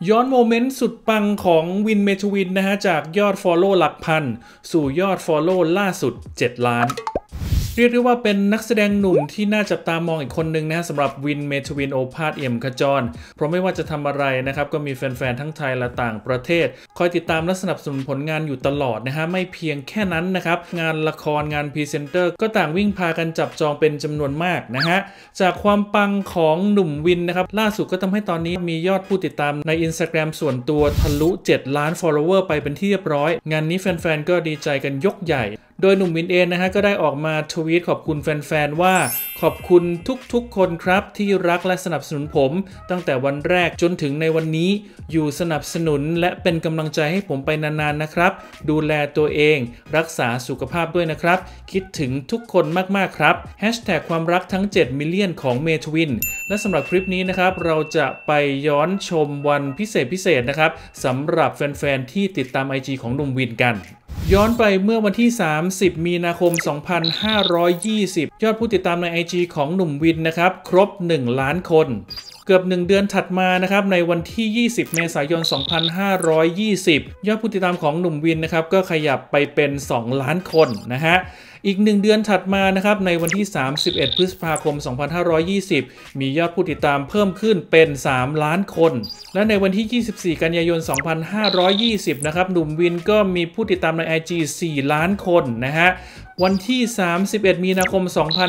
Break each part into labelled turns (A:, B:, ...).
A: ย้อนโมเมนต์สุดปังของวินเมทวินนะฮะจากยอด Follow หลักพันสู่ยอด Follow ล่าสุด7 ล้านเรียกได้ว่าเป็นนักแสดงหนุ่มที่น่าจับตามองอีกคนหนึ่งนะสำหรับวินเมทวินโอภาสเอี่ยมขจรเพราะไม่ว่าจะทำอะไรนะครับก็มีแฟนๆทั้งไทยและต่างประเทศคอยติดตามและสนับสนุนผลงานอยู่ตลอดนะฮะไม่เพียงแค่นั้นนะครับงานละครงานพรีเซนเตอร์ก็ต่างวิ่งพากันจับจองเป็นจำนวนมากนะฮะจากความปังของหนุ่มวินนะครับล่าสุดก็ทำให้ตอนนี้มียอดผู้ติดตามใน Instagram ส่วนตัวทะลุ7 ล้าน follower ไปเป็นที่เรียบร้อยงานนี้แฟนๆก็ดีใจกันยกใหญ่โดยหนุ่มวินเองนะฮะก็ได้ออกมาทวีตขอบคุณแฟนๆว่าขอบคุณทุกๆคนครับที่รักและสนับสนุนผมตั้งแต่วันแรกจนถึงในวันนี้อยู่สนับสนุนและเป็นกำลังใจให้ผมไปนานๆนะครับดูแลตัวเองรักษาสุขภาพด้วยนะครับคิดถึงทุกคนมากๆครับแฮชแท็กความรักทั้ง7 มิลเลียนของเมทวินและสำหรับคลิปนี้นะครับเราจะไปย้อนชมวันพิเศษนะครับสำหรับแฟนๆที่ติดตาม IG ของหนุ่มวินกันย้อนไปเมื่อวันที่30 มีนาคม 2520 ยอดผู้ติดตามใน IG ของหนุ่มวินนะครับครบ1 ล้านคนเกือบ1 เดือนถัดมานะครับในวันที่ 20 เมษายน 2520 ยอดผู้ติดตามของหนุ่มวินนะครับก็ขยับไปเป็น2 ล้านคนนะฮะอีก1 เดือนถัดมานะครับในวันที่31 พฤษภาคม 2520 มียอดผู้ติดตามเพิ่มขึ้นเป็น3 ล้านคนและในวันที่ 24 กันยายน 2520 นะครับหนุ่มวินก็มีผู้ติดตามใน IG 4 ล้านคนนะฮะวันที่ 31 มีนาคม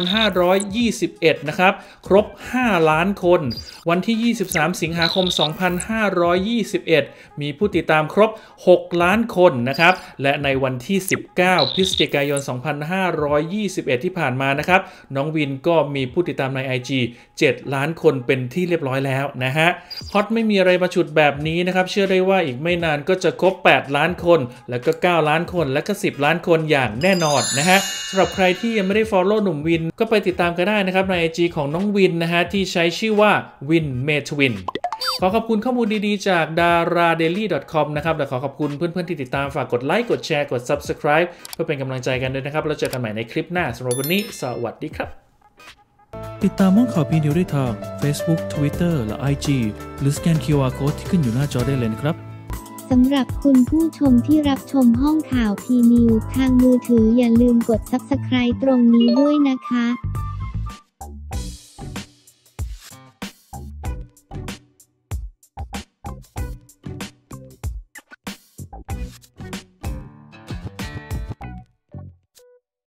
A: 2521 นะครับครบ5 ล้านคนวันที่ 23 สิงหาคม 2521 มีผู้ติดตามครบ6 ล้านคนนะครับและในวันที่ 19 พฤศจิกายน 2521 ที่ผ่านมานะครับน้องวินก็มีผู้ติดตามใน IG 7 ล้านคนเป็นที่เรียบร้อยแล้วนะฮะฮอตไม่มีอะไรมาฉุดแบบนี้นะครับเชื่อได้ว่าอีกไม่นานก็จะครบ8 ล้านคนแล้วก็9 ล้านคนและก็10 ล้านคนอย่างแน่นอนนะฮะสำหรับใครที่ยังไม่ได้ follow หนุ่มวินก็ไปติดตามกันได้นะครับใน IG ของน้องวินนะฮะที่ใช้ชื่อว่าวินเมทวินขอขอบคุณข้อมูลดีๆจาก daradaily.com นะครับและขอขอบคุณเพื่อนๆที่ติดตามฝากกดไลค์กดแชร์กด subscribe เพื่อเป็นกำลังใจกันด้วยนะครับแล้วเจอกันใหม่ในคลิปหน้าสำหรับวันนี้สวัสดีครับติดตามห้องข่าวพีนิวได้ทาง Facebook Twitter และ IG หรือสแกน QR Code ที่ขึ้นอยู่หน้าจอได้เลยนะครับ
B: สำหรับคุณผู้ชมที่รับชมห้องข่าวพีนิวทางมือถืออย่าลืมกด Subscribe ตรงนี้ด้วยนะคะ